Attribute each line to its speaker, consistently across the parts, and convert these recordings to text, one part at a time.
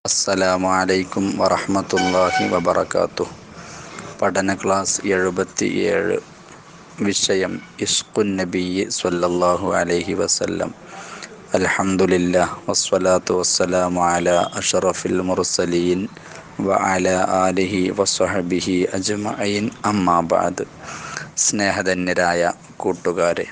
Speaker 1: അസ്സലാമു അലൈക്കും വറഹ്മത്തുള്ളാഹി വബറകാതുഹു. പഠന ക്ലാസ് 77. വിഷയം ഇഷ്ഖുൻ നബിയ്യി സ്വല്ലല്ലാഹു അലൈഹി വസല്ലം. അൽഹംദുലില്ലാഹ് വസ്സലാത്തു വസ്സലാമു അലാ അഷ്റഫിൽ മുർസലീൻ വഅലാ ആലിഹി വസ്വഹ്ബിഹി അജ്മഈൻ. അമ്മാ ബഅദ്. സ്നേഹധന്യരായ കൂട്ടുകാരെ,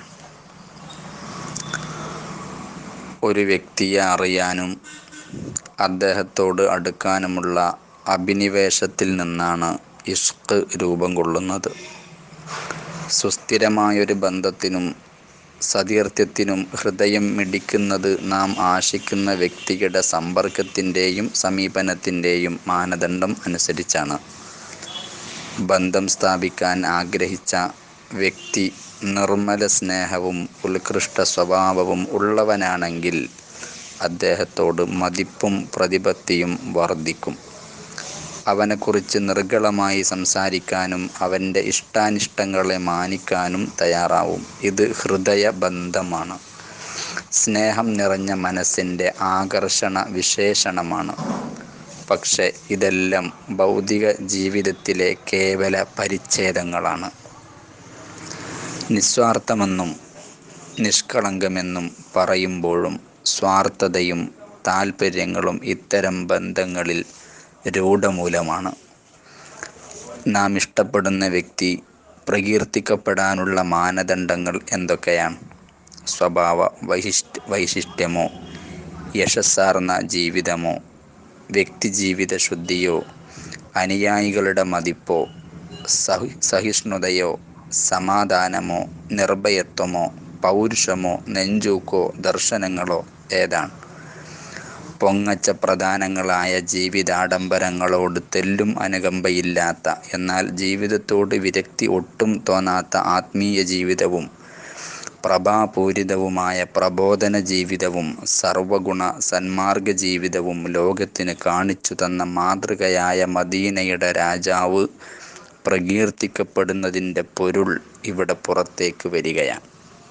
Speaker 1: ഒരു വ്യക്തിയെ അറിയാനും അദ്ദേഹത്തോട് അടുക്കാനുമുള്ള അഭിനിവേശത്തിൽ നിന്നാണ് ഇഷ്ഖ് രൂപം കൊള്ളുന്നത്. സുസ്ഥിരമായൊരു ബന്ധത്തിനും സതീർത്ഥ്യത്തിനും ഹൃദയം മിടിക്കുന്നത് നാം ആശിക്കുന്ന വ്യക്തിയുടെ സമ്പർക്കത്തിൻ്റെയും സമീപനത്തിൻ്റെയും മാനദണ്ഡം അനുസരിച്ചാണ്. ബന്ധം സ്ഥാപിക്കാൻ ആഗ്രഹിച്ച വ്യക്തി നിർമ്മല സ്നേഹവും ഉത്കൃഷ്ട സ്വഭാവവും ഉള്ളവനാണെങ്കിൽ അദ്ദേഹത്തോട് മതിപ്പും പ്രതിപത്തിയും വർദ്ധിക്കും. അവനെക്കുറിച്ച് നിർഗ്ഗളമായി സംസാരിക്കാനും അവൻ്റെ ഇഷ്ടാനിഷ്ടങ്ങളെ മാനിക്കാനും തയ്യാറാവും. ഇത് ഹൃദയബന്ധമാണ്. സ്നേഹം നിറഞ്ഞ മനസ്സിൻ്റെ ആകർഷണ വിശേഷണമാണ്. പക്ഷേ ഇതെല്ലാം ഭൗതിക ജീവിതത്തിലെ കേവല പരിച്ഛേദങ്ങളാണ്. നിസ്വാർത്ഥമെന്നും നിഷ്കളങ്കമെന്നും പറയുമ്പോഴും സ്വാർത്ഥതയും താൽപ്പര്യങ്ങളും ഇത്തരം ബന്ധങ്ങളിൽ രൂഢമൂലമാണ്. നാം ഇഷ്ടപ്പെടുന്ന വ്യക്തി പ്രകീർത്തിക്കപ്പെടാനുള്ള മാനദണ്ഡങ്ങൾ എന്തൊക്കെയാണ്? സ്വഭാവ വൈശിഷ്ട്യമോ, യശസ്സാർന്ന ജീവിതമോ, വ്യക്തിജീവിത ശുദ്ധിയോ, അനുയായികളുടെ മതിപ്പോ, സഹിഷ്ണുതയോ, സമാധാനമോ, നിർഭയത്വമോ, പൗരുഷമോ, നെഞ്ചൂക്കോ, ദർശനങ്ങളോ ഏതാണ്? പൊങ്ങച്ച പ്രധാനങ്ങളായ ജീവിതാഡംബരങ്ങളോട് തെല്ലും അനുകമ്പയില്ലാത്ത, എന്നാൽ ജീവിതത്തോട് വിരക്തി ഒട്ടും തോന്നാത്ത ആത്മീയ ജീവിതവും പ്രഭാപൂരിതവുമായ പ്രബോധന ജീവിതവും സർവഗുണ സന്മാർഗ ജീവിതവും ലോകത്തിന് കാണിച്ചു തന്ന മാതൃകയായ മദീനയുടെ രാജാവ് പ്രകീർത്തിക്കപ്പെടുന്നതിൻ്റെ പൊരുൾ ഇവിടെ പുറത്തേക്ക് വരികയാണ്.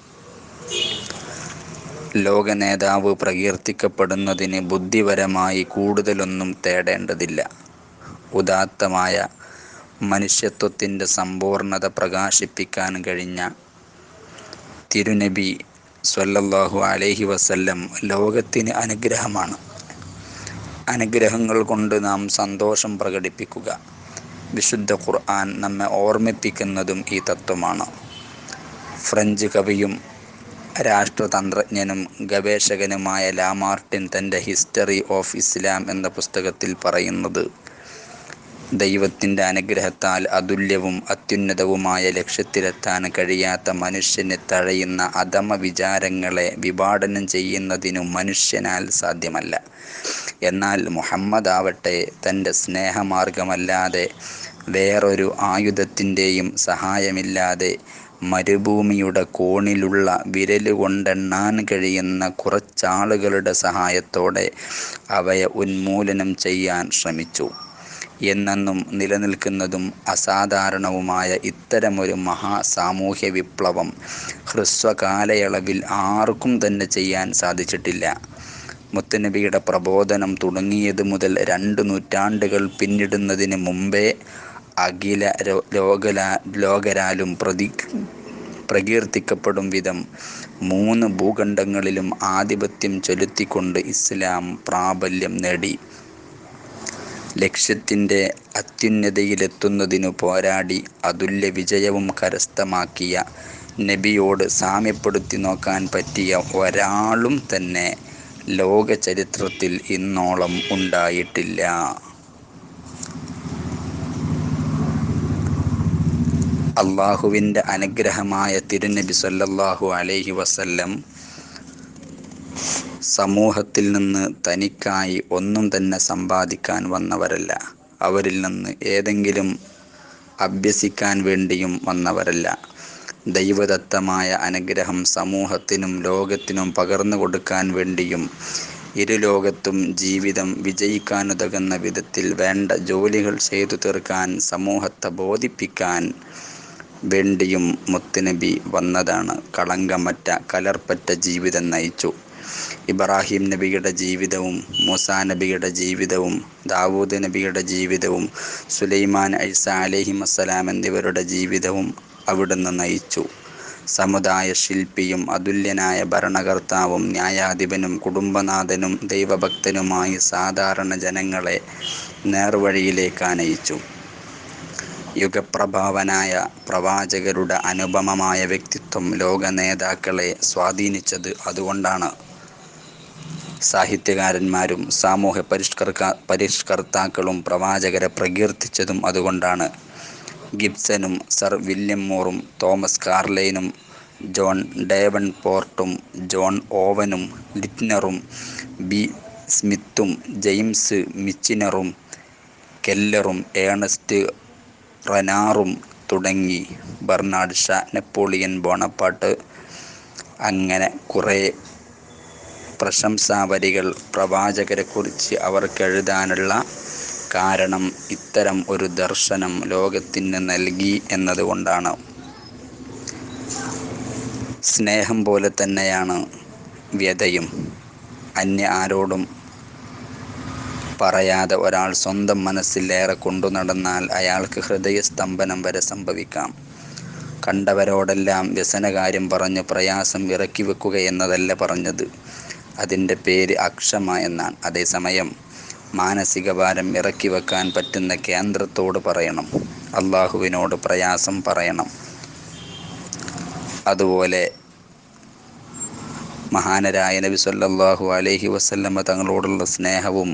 Speaker 1: ലോക നേതാവ് പ്രകീർത്തിക്കപ്പെടുന്നതിന് ബുദ്ധിപരമായി കൂടുതലൊന്നും തേടേണ്ടതില്ല. ഉദാത്തമായ മനുഷ്യത്വത്തിൻ്റെ സമ്പൂർണത പ്രകാശിപ്പിക്കാൻ കഴിഞ്ഞ തിരുനബി സ്വല്ലല്ലാഹു അലൈഹി വസല്ലം ലോകത്തിന് അനുഗ്രഹമാണ്. അനുഗ്രഹങ്ങൾ കൊണ്ട് നാം സന്തോഷം പ്രകടിപ്പിക്കുക. വിശുദ്ധ ഖുർആൻ നമ്മെ ഓർമ്മിപ്പിക്കുന്നതും ഈ തത്വമാണ്. ഫ്രഞ്ച് കവിയും രാഷ്ട്രതന്ത്രജ്ഞനും ഗവേഷകനുമായ ലാമാർട്ടിൻ തൻ്റെ ഹിസ്റ്ററി ഓഫ് ഇസ്ലാം എന്ന പുസ്തകത്തിൽ പറയുന്നത്, ദൈവത്തിൻ്റെ അനുഗ്രഹത്താൽ അതുല്യവും അത്യുന്നതവുമായ ലക്ഷ്യത്തിലെത്താൻ കഴിയാത്ത മനുഷ്യനെ തഴയുന്ന അധമ വിചാരങ്ങളെ വിഭാടനം ചെയ്യുന്നതിനു മനുഷ്യനാൽ സാധ്യമല്ല. എന്നാൽ മുഹമ്മദ് ആവട്ടെ തൻ്റെ സ്നേഹമാർഗമല്ലാതെ വേറൊരു ആയുധത്തിൻ്റെയും സഹായമില്ലാതെ മരുഭൂമിയുടെ കോണിലുള്ള വിരലുകൊണ്ടെണ്ണാൻ കഴിയുന്ന കുറച്ചാളുകളുടെ സഹായത്തോടെ അവയെ ഉന്മൂലനം ചെയ്യാൻ ശ്രമിച്ചു. എന്നെന്നും നിലനിൽക്കുന്നതും അസാധാരണവുമായ ഇത്തരമൊരു മഹാസാമൂഹ്യ വിപ്ലവം ഹ്രസ്വകാലയളവിൽ ആർക്കും തന്നെ ചെയ്യാൻ സാധിച്ചിട്ടില്ല. മുത്തുനബിയുടെ പ്രബോധനം തുടങ്ങിയത് മുതൽ 2 നൂറ്റാണ്ടുകൾ പിന്നിടുന്നതിന് മുമ്പേ അഖില ലോകരാലും പ്രകീർത്തിക്കപ്പെടും വിധം 3 ഭൂഖണ്ഡങ്ങളിലും ആധിപത്യം ചെലുത്തിക്കൊണ്ട് ഇസ്ലാം പ്രാബല്യം നേടി. ലക്ഷ്യത്തിൻ്റെ അത്യുന്നതയിലെത്തുന്നതിനു പോരാടി അതുല്യ വിജയവും കരസ്ഥമാക്കിയ നബിയോട് സാമ്യപ്പെടുത്തി നോക്കാൻ പറ്റിയ ഒരാളും തന്നെ ലോക ചരിത്രത്തിൽ ഇന്നോളം ഉണ്ടായിട്ടില്ല. അള്ളാഹുവിൻ്റെ അനുഗ്രഹമായ തിരുനബി സ്വല്ലല്ലാഹു അലൈഹി വസല്ലം സമൂഹത്തിൽ നിന്ന് തനിക്കായി ഒന്നും തന്നെ സമ്പാദിക്കാൻ വന്നവരല്ല. അവരിൽ നിന്ന് ഏതെങ്കിലും അഭ്യസിക്കാൻ വേണ്ടിയും വന്നവരല്ല. ദൈവദത്തമായ അനുഗ്രഹം സമൂഹത്തിനും ലോകത്തിനും പകർന്നു കൊടുക്കാൻ വേണ്ടിയും ഇരുലോകത്തും ജീവിതം വിജയിക്കാനുതകുന്ന വിധത്തിൽ വേണ്ട ജോലികൾ ചെയ്തു തീർക്കാൻ സമൂഹത്തെ ബോധിപ്പിക്കാൻ വേണ്ടിയും മുത്തുനബി വന്നതാണ്. കളങ്കമറ്റ കലർപ്പറ്റ ജീവിതം നയിച്ചു. ഇബ്രാഹിം നബിയുടെ ജീവിതവും മൂസാ നബിയുടെ ജീവിതവും ദാവൂദ് നബിയുടെ ജീവിതവും സുലൈമാൻ ഈസ അലൈഹിസ്സലാം എന്നിവരുടെ ജീവിതവും അവിടുന്ന് നയിച്ചു. സമുദായ ശില്പിയും അതുല്യനായ ഭരണകർത്താവും ന്യായാധിപനും കുടുംബനാഥനും ദൈവഭക്തനുമായി സാധാരണ ജനങ്ങളെ നേർവഴിയിലേക്ക് നയിച്ചു. യുഗപ്രഭാവനായ പ്രവാചകരുടെ അനുപമമായ വ്യക്തിത്വം ലോക നേതാക്കളെ സ്വാധീനിച്ചത് അതുകൊണ്ടാണ്. സാഹിത്യകാരന്മാരും സാമൂഹ്യ പരിഷ്കർത്താക്കളും പ്രവാചകരെ പ്രകീർത്തിച്ചതും അതുകൊണ്ടാണ്. ഗിബ്സണും സർ വില്യം മൂറും തോമസ് കാർലൈനും ജോൺ ഡേവൻപോർട്ടും ജോൺ ഓവനും ലിറ്റ്നറും ബി സ്മിത്തും ജെയിംസ് മിച്ചിനറും കെല്ലറും ഏണസ്റ്റ് റനാറും തുടങ്ങി ബർണാഡ് ഷാ, നെപ്പോളിയൻ ബോണപ്പാർട്ട്, അങ്ങനെ കുറേ പ്രശംസാവരികൾ പ്രവാചകരെക്കുറിച്ച് അവർക്കെഴുതാനുള്ള കാരണം ഇത്തരം ഒരു ദർശനം ലോകത്തിന് നൽകി എന്നതുകൊണ്ടാണ്. സ്നേഹം പോലെ തന്നെയാണ് വ്യതയും. അന്യ ആരോടും പറയാതെ ഒരാൾ സ്വന്തം മനസ്സിൽ ഏറെ കൊണ്ടു നടന്നാൽ അയാൾക്ക് ഹൃദയസ്തംഭനം വരെ സംഭവിക്കാം. കണ്ടവരോടെല്ലാം വ്യസനകാര്യം പറഞ്ഞ് പ്രയാസം ഇറക്കി വെക്കുക എന്നതല്ല പറഞ്ഞത്, അതിൻ്റെ പേര് അക്ഷമ എന്നാണ്. അതേസമയം മാനസിക ഭാരം ഇറക്കി വെക്കാൻ പറ്റുന്ന കേന്ദ്രത്തോട് പറയണം, അള്ളാഹുവിനോട് പ്രയാസം പറയണം. അതുപോലെ മഹാനരായ നബി സല്ലല്ലാഹു അലൈഹി വസല്ലമ തങ്ങളോടുള്ള സ്നേഹവും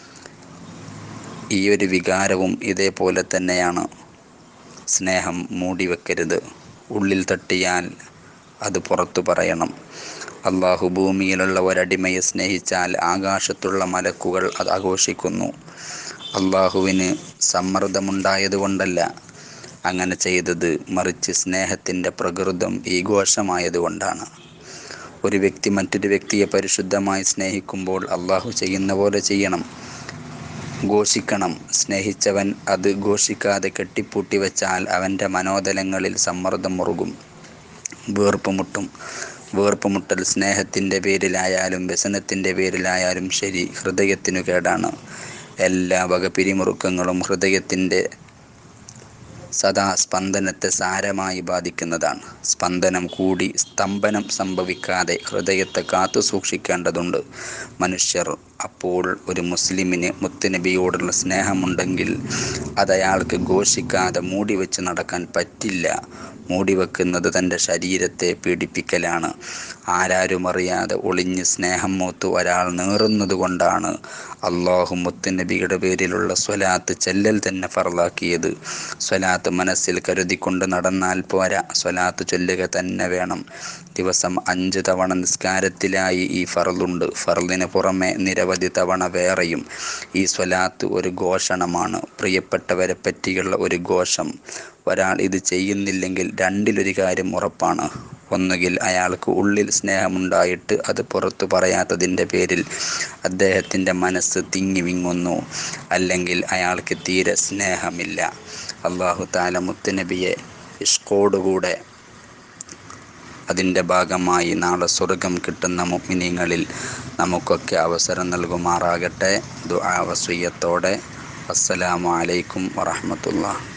Speaker 1: ഈ ഒരു വികാരവും ഇതേപോലെ തന്നെയാണ്. സ്നേഹം മൂടി വെക്കരുത്, ഉള്ളിൽ തട്ടിയാൽ അത് പുറത്തു പറയണം. അള്ളാഹു ഭൂമിയിലുള്ള ഒരടിമയെ സ്നേഹിച്ചാൽ ആകാശത്തുള്ള മലക്കുകൾ അത് ആഘോഷിക്കുന്നു. അള്ളാഹുവിന് സമ്മർദ്ദമുണ്ടായതുകൊണ്ടല്ല അങ്ങനെ ചെയ്തത്, മറിച്ച് സ്നേഹത്തിൻ്റെ പ്രകൃതം ഈ ഘോഷമായതുകൊണ്ടാണ്. ഒരു വ്യക്തി മറ്റൊരു വ്യക്തിയെ പരിശുദ്ധമായി സ്നേഹിക്കുമ്പോൾ അള്ളാഹു ചെയ്യുന്ന പോലെ ചെയ്യണം, ഘോഷിക്കണം. സ്നേഹിച്ചവൻ അത് ഘോഷിക്കാതെ കെട്ടിപ്പൂട്ടി വെച്ചാൽ അവൻ്റെ മനോതലങ്ങളിൽ സമ്മർദ്ദം മുറുകും, വീർപ്പുമുട്ടും. വീർപ്പുമുട്ടൽ സ്നേഹത്തിൻ്റെ പേരിലായാലും വ്യസനത്തിൻ്റെ പേരിലായാലും ശരി, ഹൃദയത്തിനു കേടാണ്. എല്ലാ വക പിരിമുറുക്കങ്ങളും ഹൃദയത്തിൻ്റെ സദാ സ്പന്ദനത്തെ സാരമായി ബാധിക്കുന്നതാണ്. സ്പന്ദനം കൂടി സ്തംഭനം സംഭവിക്കാതെ ഹൃദയത്തെ കാത്തു സൂക്ഷിക്കേണ്ടതുണ്ട് മനുഷ്യർ. അപ്പോൾ ഒരു മുസ്ലിമിന് മുത്തുനബിയോടുള്ള സ്നേഹമുണ്ടെങ്കിൽ അതയാൾക്ക് ഘോഷിക്കാതെ മൂടിവെച്ച് നടക്കാൻ പറ്റില്ല. മൂടിവെക്കുന്നത് തൻ്റെ ശരീരത്തെ പീഡിപ്പിക്കലാണ്. ആരാരും അറിയാതെ ഒളിഞ്ഞ് സ്നേഹം മൂത്ത് ഒരാൾ നേറുന്നത് കൊണ്ടാണ് അള്ളാഹു മുത്തുനബിയുടെ പേരിലുള്ള സ്വലാത്ത് ചെല്ലൽ തന്നെ ഫർളാക്കിയത്. സ്വലാത്ത് മനസ്സിൽ കരുതിക്കൊണ്ട് നടന്നാൽ പോരാ, സ്വലാത്ത് ചൊല്ലുക തന്നെ വേണം. ദിവസം 5 തവണ നിസ്കാരത്തിലായി ഈ ഫർളുണ്ട്. ഫർളിന് പുറമെ നിരവധി തവണ വേറെയും. ഈ സ്വലാത്ത് ഒരു ഘോഷണമാണ്, പ്രിയപ്പെട്ടവരെ പറ്റിയുള്ള ഒരു ഘോഷം. ഒരാൾ ഇത് ചെയ്യുന്നില്ലെങ്കിൽ രണ്ടിലൊരു കാര്യം ഉറപ്പാണ്. ഒന്നുകിൽ അയാൾക്ക് ഉള്ളിൽ സ്നേഹമുണ്ടായിട്ട് അത് പുറത്തു പറയാത്തതിൻ്റെ പേരിൽ അദ്ദേഹത്തിൻ്റെ മനസ്സ് തിങ്ങി വിങ്ങുന്നു, അല്ലെങ്കിൽ അയാൾക്ക് തീരെ സ്നേഹമില്ല. അല്ലാഹു തആല മുത്തുനബിയെ ഇഷ്കോടുകൂടെ അതിൻ്റെ ഭാഗമായി നാളെ സ്വർഗം കിട്ടുന്ന മുഅ്മിനീങ്ങളിൽ നമുക്കൊക്കെ അവസരം നൽകുമാറാകട്ടെ. ദുആ വസിയ്യത്തോടെ. അസ്സലാമു അലൈക്കും വറഹ്മത്തുള്ളാഹി.